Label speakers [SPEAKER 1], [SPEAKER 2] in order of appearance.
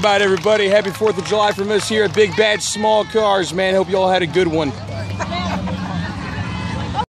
[SPEAKER 1] about everybody? Happy 4th of July from us here at Big Bad Small Cars, man. Hope you all had a good one.